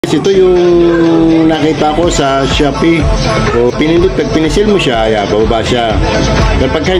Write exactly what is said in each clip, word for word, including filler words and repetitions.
Ito yung nakita ko sa Shopee. So, pinindot, pag pinisil mo siya, ya, bababa siya. Pero pagka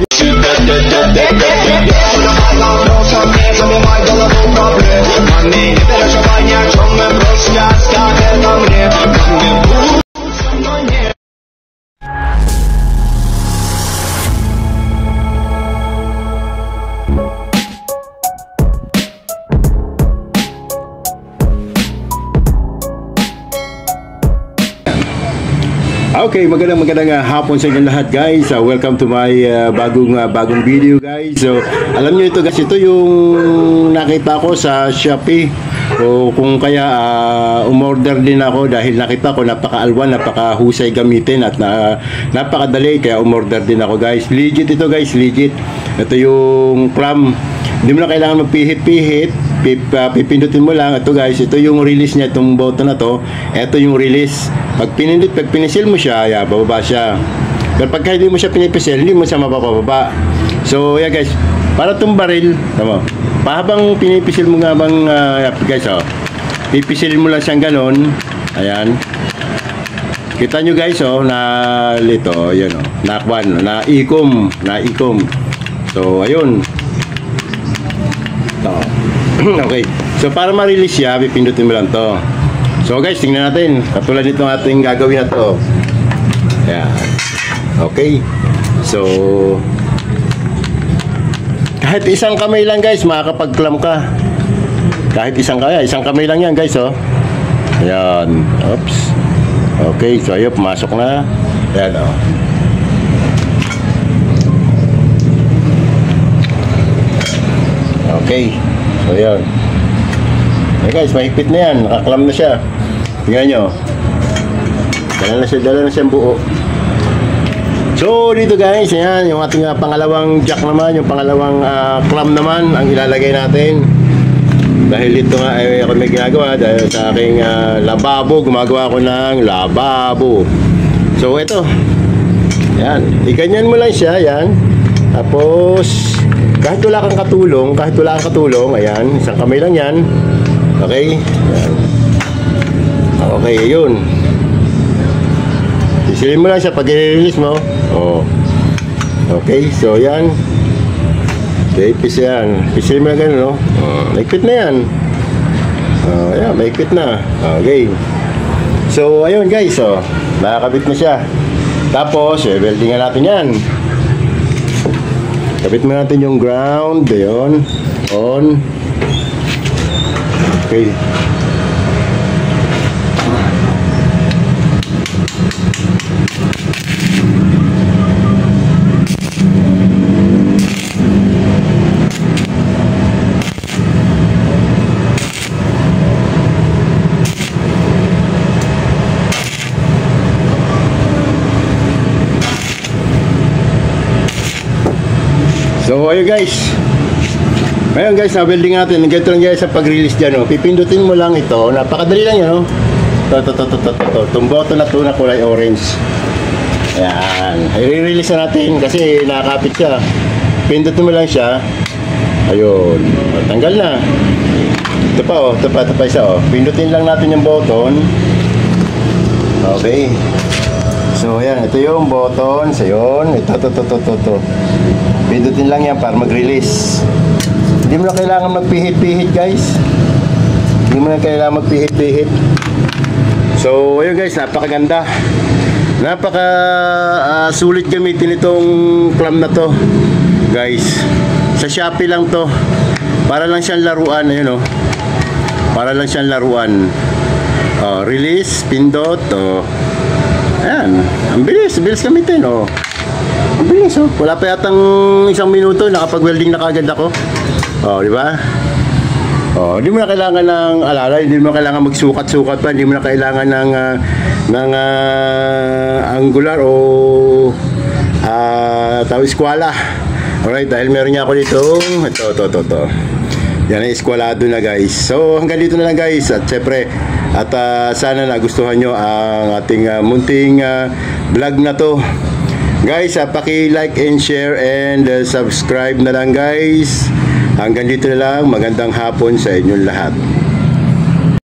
Okay, magandang magandang uh, hapon sa inyo lahat, guys. Uh, welcome to my uh, bagong uh, bagong video, guys. So, alam niyo ito, guys, ito yung nakita ko sa Shopee. So, kung kaya uh, umorder din ako dahil nakita ko napaka-alwan, napaka-husay gamitin at na, napakadali, kaya umorder din ako, guys. Legit ito, guys, legit. Ito yung clam. Hindi mo na kailangan magpihit-pihit. Pip, uh, pipindutin mo lang. Ito, guys, ito yung release niya, itong button na to. Ito yung release. Pag pinindot, pag pinisil mo siya, ya, bababa siya. Pero pagka hindi mo siya pinipisil, hindi mo siya mapapababa. So, yeah, guys, para itong baril, tama, pahabang pinipisil mo nga bang, uh, guys, oh, pipisilin mo lang siyang ganon. Ayan. Kita nyo, guys, oh, na lito, yan, oh, nakwan, na ikom, na ikom. So, ayun. Ito. Okay. So, para ma-release siya, pipindutin mo lang to. So, guys, tingnan natin. Katulad nitong ating gagawin na to. Ayan. Okay. So, kahit isang kamay lang, guys, makakapag-clam ka. Kahit isang kamay. Isang kamay lang yan, guys, oh. Ayan. Oops. Okay. So, ayun, pumasok na. Ayan, oh. Okay. So, ayan. Ayan, guys, mahigpit na yan. Nakaklam na siya. Tingnan nyo. Dala na siya, dala na siyang buo. So, dito, guys, ayan, yung ating uh, pangalawang jack naman, yung pangalawang uh, clam naman, ang ilalagay natin. Dahil dito nga, ay ako may ginagawa, dahil sa aking uh, lababo, gumagawa ko ng lababo. So, ito. Ayan. Iganyan mo lang siya, ayan. Tapos, kahit wala kang katulong, kahit wala kang katulong, ayan, isang kamay lang yan. Okay? Ayan. Okay, yun. Isilin mo lang siya pag i-release mo. Oh. Okay, so yan. Okay, pisil yan. Pisilin mo lang ganun, no? Oh, maikpit na yan. Oh, ayan, maikpit na. Okay. So, ayun, guys, oh. Nakakabit na siya. Tapos, eh, weldingan natin yan. Kabit mo natin yung ground. Ayun. On. Okay. So, ayun, guys. Ngayon, guys, na-welding natin. Ganito lang, guys, sa pag-release dyan, oh. Pipindutin mo lang ito. Napakadali lang yan, oh. Ito, ito, ito, ito, ito. Itong button na ito na kulay orange. Ayan. I-release na natin kasi nakakapit siya. Pindutin mo lang siya. Ayun. Tanggal na. Ito pa, oh. Ito pa, ito pa isa, oh. Pindutin lang natin yung button. Okay. So, ayan. Ito yung button. So, yun. Ito, ito, ito, ito, ito. Pindutin lang yan para mag-release. Hindi mo na kailangan magpihit-pihit, guys. Hindi mo na kailangan magpihit-pihit. So, ayun, guys, napakaganda. Napaka uh, sulit gamitin itong clam na to, guys. Sa Shopee lang to. Para lang siyang laruan, ayun, oh. Para lang siyang laruan. Oh, release, pindot, oh. Ayan, ang bilis, bilis gamitin, oh. Ang bilis, oh. Wala pa yatang isang minuto, nakapag-welding na kagad ako. Oh, di ba? Oh, hindi mo na kailangan ng alalay, hindi mo na kailangan magsukat-sukat pa, hindi mo na kailangan ng uh, ng uh, angular o uh, tawag eskwala. Alright, dahil meron niya ako dito, ito, ito, ito, ito. Yan ang eskwalado na, guys. So, hanggang dito na lang, guys. At syempre, at uh, sana nagustuhan nyo ang ating uh, munting uh, vlog na to. Guys, uh, paki-like and share and uh, subscribe na lang, guys. Hanggang dito na lang. Magandang hapon sa inyong lahat.